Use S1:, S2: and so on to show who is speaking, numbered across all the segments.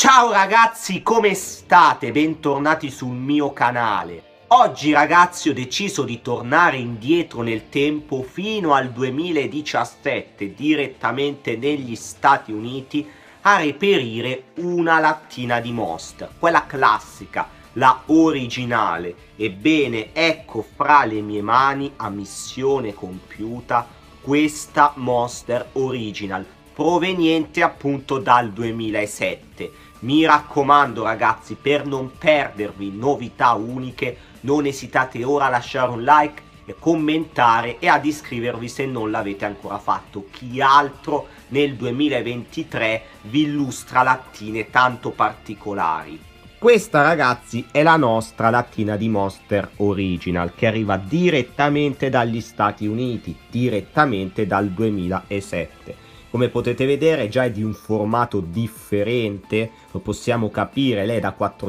S1: Ciao ragazzi, come state? Bentornati sul mio canale. Oggi ragazzi ho deciso di tornare indietro nel tempo fino al 2017, direttamente negli Stati Uniti, a reperire una lattina di Monster, quella classica, la originale. Ebbene, ecco fra le mie mani, a missione compiuta, questa Monster Original, proveniente appunto dal 2007. Mi raccomando ragazzi, per non perdervi novità uniche, non esitate ora a lasciare un like e commentare e ad iscrivervi se non l'avete ancora fatto. Chi altro nel 2023 vi illustra lattine tanto particolari? Questa ragazzi è la nostra lattina di Monster Original che arriva direttamente dagli Stati Uniti, direttamente dal 2007. Come potete vedere già è di un formato differente, lo possiamo capire, lei è da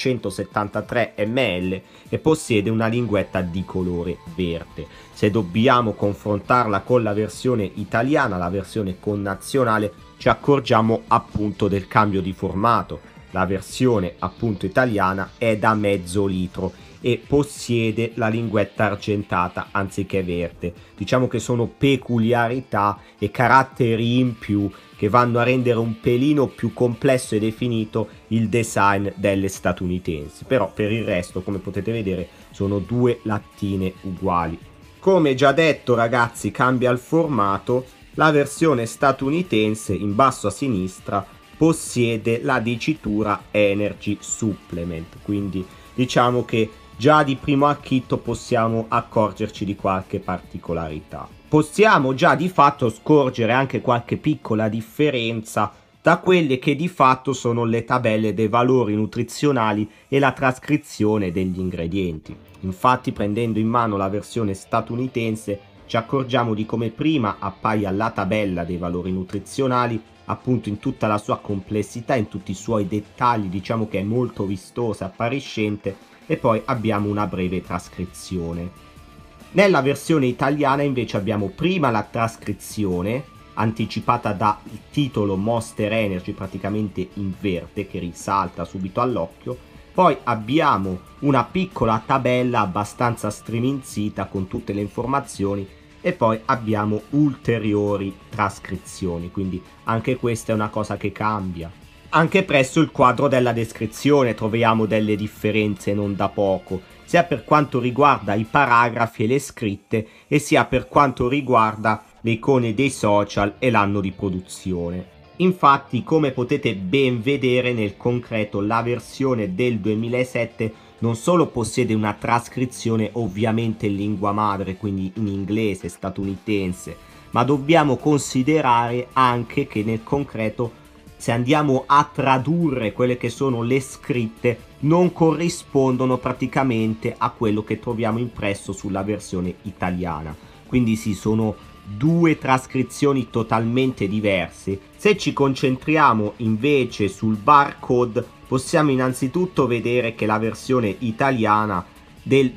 S1: 473 ml e possiede una linguetta di colore verde. Se dobbiamo confrontarla con la versione italiana, la versione connazionale, ci accorgiamo appunto del cambio di formato. La versione appunto italiana è da mezzo litro e possiede la linguetta argentata anziché verde. Diciamo che sono peculiarità e caratteri in più che vanno a rendere un pelino più complesso e definito il design delle statunitensi, però per il resto, come potete vedere, sono due lattine uguali. Come già detto ragazzi, cambia il formato. La versione statunitense in basso a sinistra possiede la dicitura Energy Supplement, quindi diciamo che già di primo acchito possiamo accorgerci di qualche particolarità. Possiamo già di fatto scorgere anche qualche piccola differenza da quelle che di fatto sono le tabelle dei valori nutrizionali e la trascrizione degli ingredienti. Infatti, prendendo in mano la versione statunitense, ci accorgiamo di come prima appaia la tabella dei valori nutrizionali appunto in tutta la sua complessità, in tutti i suoi dettagli, diciamo che è molto vistosa, appariscente, e poi abbiamo una breve trascrizione. Nella versione italiana invece abbiamo prima la trascrizione anticipata dal titolo Monster Energy, praticamente in verde, che risalta subito all'occhio. Poi abbiamo una piccola tabella abbastanza striminzita con tutte le informazioni e poi abbiamo ulteriori trascrizioni, quindi anche questa è una cosa che cambia. Anche presso il quadro della descrizione troviamo delle differenze non da poco, sia per quanto riguarda i paragrafi e le scritte e sia per quanto riguarda le icone dei social e l'anno di produzione. Infatti, come potete ben vedere nel concreto, la versione del 2007 non solo possiede una trascrizione ovviamente in lingua madre, quindi in inglese statunitense, ma dobbiamo considerare anche che nel concreto, se andiamo a tradurre quelle che sono le scritte, non corrispondono praticamente a quello che troviamo impresso sulla versione italiana. Quindi sì, sono due trascrizioni totalmente diverse. Se ci concentriamo invece sul barcode, possiamo innanzitutto vedere che la versione italiana del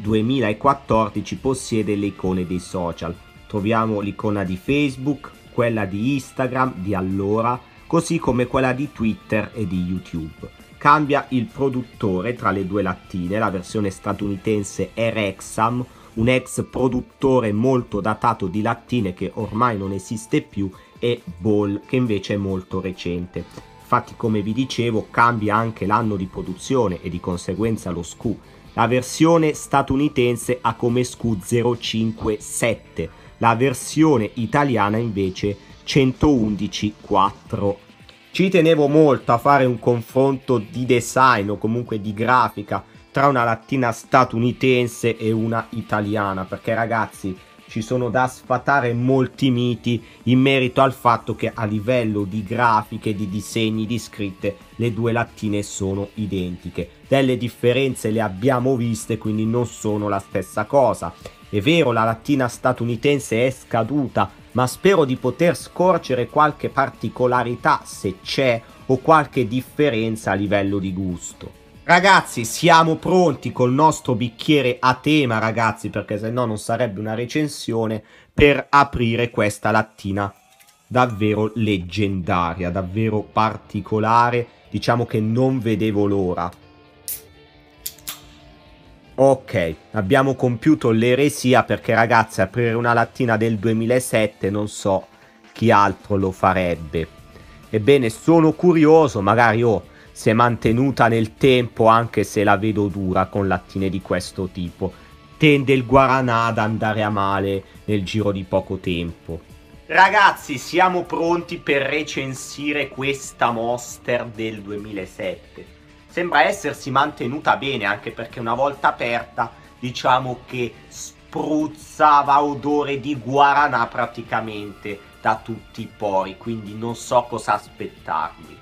S1: 2014 possiede le icone dei social. Troviamo l'icona di Facebook, quella di Instagram di allora, così come quella di Twitter e di YouTube. Cambia il produttore tra le due lattine, la versione statunitense è Rexam, un ex produttore molto datato di lattine che ormai non esiste più, e Ball, che invece è molto recente. Infatti, come vi dicevo, cambia anche l'anno di produzione e di conseguenza lo SKU. La versione statunitense ha come SKU 057, la versione italiana invece 111.4. Ci tenevo molto a fare un confronto di design o comunque di grafica tra una lattina statunitense e una italiana, perché ragazzi ci sono da sfatare molti miti in merito al fatto che a livello di grafiche, di disegni, di scritte le due lattine sono identiche. Delle differenze le abbiamo viste, quindi non sono la stessa cosa. È vero, la lattina statunitense è scaduta, ma spero di poter scorgere qualche particolarità, se c'è, o qualche differenza a livello di gusto. Ragazzi, siamo pronti col nostro bicchiere a tema, ragazzi, perché se no non sarebbe una recensione, per aprire questa lattina davvero leggendaria, davvero particolare, diciamo che non vedevo l'ora. Ok, abbiamo compiuto l'eresia perché ragazzi aprire una lattina del 2007 non so chi altro lo farebbe. Ebbene sono curioso, magari si è mantenuta nel tempo anche se la vedo dura con lattine di questo tipo. Tende il guaranà ad andare a male nel giro di poco tempo. Ragazzi, siamo pronti per recensire questa Monster del 2007. Sembra essersi mantenuta bene, anche perché una volta aperta, diciamo che spruzzava odore di guaranà praticamente da tutti i pori, quindi non so cosa aspettarmi.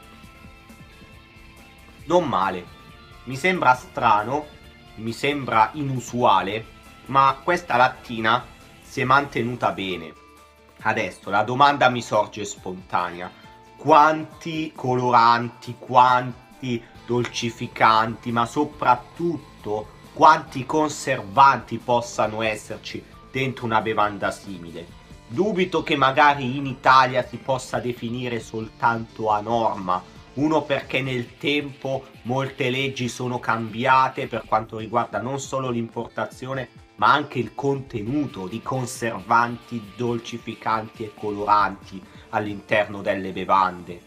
S1: Non male, mi sembra strano, mi sembra inusuale, ma questa lattina si è mantenuta bene. Adesso la domanda mi sorge spontanea: quanti coloranti, quanti dolcificanti, ma soprattutto quanti conservanti possano esserci dentro una bevanda simile? Dubito che magari in Italia si possa definire soltanto a norma. Uno, perché nel tempo molte leggi sono cambiate per quanto riguarda non solo l'importazione ma anche il contenuto di conservanti, dolcificanti e coloranti all'interno delle bevande.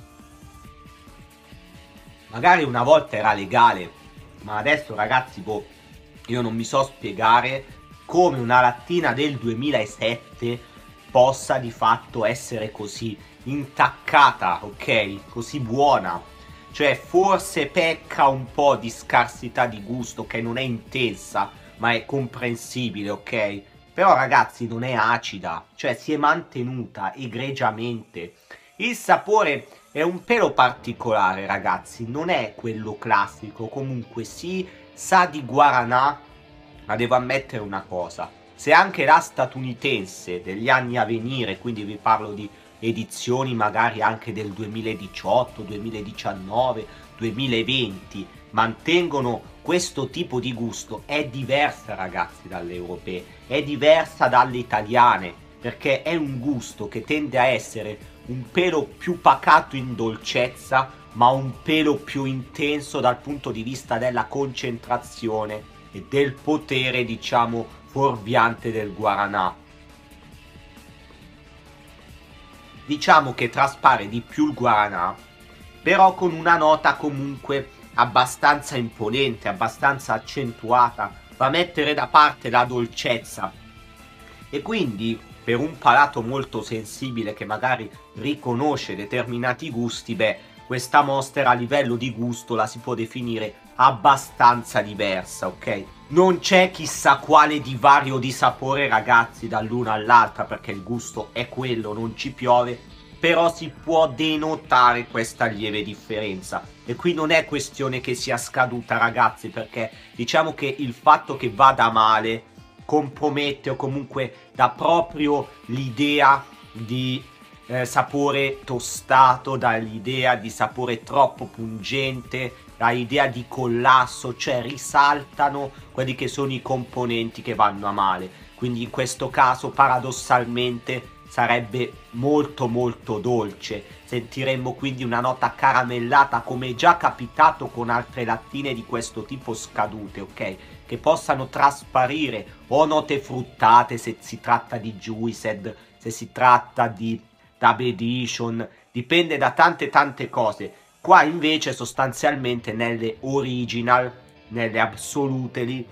S1: Magari una volta era legale, ma adesso ragazzi, io non mi so spiegare come una lattina del 2007 possa di fatto essere così intaccata, ok? Così buona. Cioè forse pecca un po' di scarsità di gusto, che non è intensa, ma è comprensibile, ok? Però ragazzi non è acida, cioè si è mantenuta egregiamente. Il sapore è un pelo particolare, ragazzi, non è quello classico, comunque sì, sa di guaranà, ma devo ammettere una cosa: se anche la statunitense degli anni a venire, quindi vi parlo di edizioni magari anche del 2018, 2019, 2020, mantengono questo tipo di gusto, è diversa ragazzi dalle europee, è diversa dalle italiane, perché è un gusto che tende a essere un pelo più pacato in dolcezza, ma un pelo più intenso dal punto di vista della concentrazione e del potere, diciamo, fuorviante del guaranà. Diciamo che traspare di più il guaranà, però con una nota comunque abbastanza imponente, abbastanza accentuata, va a mettere da parte la dolcezza. E quindi per un palato molto sensibile che magari riconosce determinati gusti, questa Monster a livello di gusto la si può definire abbastanza diversa, ok? Non c'è chissà quale divario di sapore ragazzi dall'una all'altra, perché il gusto è quello, non ci piove, però si può denotare questa lieve differenza. E qui non è questione che sia scaduta ragazzi, perché diciamo che il fatto che vada male compromette o comunque dà proprio l'idea di sapore tostato, dà l'idea di sapore troppo pungente, dà l'idea di collasso, cioè risaltano quelli che sono i componenti che vanno a male. Quindi in questo caso paradossalmente sarebbe molto molto dolce, sentiremmo quindi una nota caramellata, come è già capitato con altre lattine di questo tipo scadute, ok? Che possano trasparire o note fruttate se si tratta di Juiced, se si tratta di Dub Edition, dipende da tante cose. Qua invece sostanzialmente nelle original, nelle absolutely,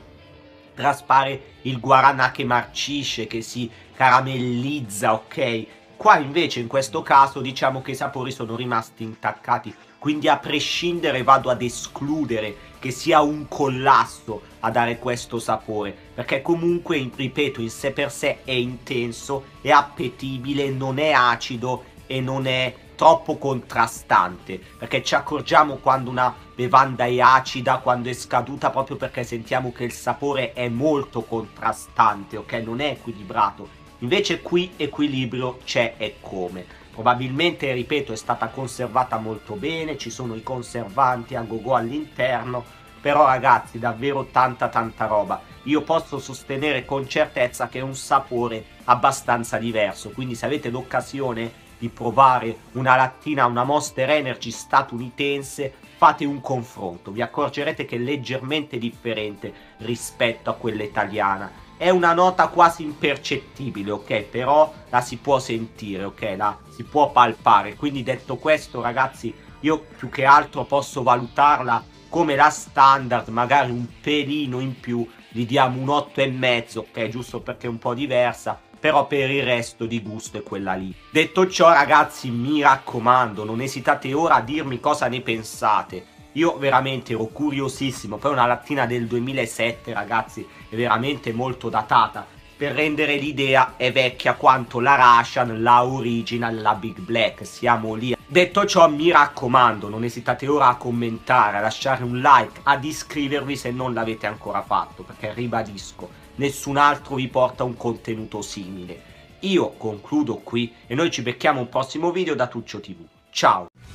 S1: traspare il guaranà che marcisce, che si caramellizza, ok? Qua invece in questo caso diciamo che i sapori sono rimasti intaccati, quindi a prescindere vado ad escludere che sia un collasso a dare questo sapore, perché comunque, ripeto, in sé per sé è intenso, è appetibile, non è acido e non è troppo contrastante, perché ci accorgiamo quando una bevanda è acida, quando è scaduta, proprio perché sentiamo che il sapore è molto contrastante, ok? Non è equilibrato. Invece qui equilibrio c'è e come. Probabilmente, ripeto, è stata conservata molto bene, ci sono i conservanti a go-go all'interno, però ragazzi davvero tanta roba. Io posso sostenere con certezza che è un sapore abbastanza diverso, quindi se avete l'occasione di provare una lattina, una Monster Energy statunitense, fate un confronto, vi accorgerete che è leggermente differente rispetto a quella italiana. È una nota quasi impercettibile, ok? Però la si può sentire, ok? La si può palpare. Quindi detto questo, ragazzi, io più che altro posso valutarla come la standard, magari un pelino in più, gli diamo un 8,5, ok? Giusto perché è un po' diversa, però per il resto di gusto è quella lì. Detto ciò, ragazzi, mi raccomando, non esitate ora a dirmi cosa ne pensate. Io veramente ero curiosissimo, poi una lattina del 2007, ragazzi, è veramente molto datata. Per rendere l'idea è vecchia quanto la Russian, la Original, la Big Black, siamo lì. Detto ciò, mi raccomando, non esitate ora a commentare, a lasciare un like, ad iscrivervi se non l'avete ancora fatto, perché ribadisco, nessun altro vi porta un contenuto simile. Io concludo qui e noi ci becchiamo un prossimo video da Tuccio TV. Ciao!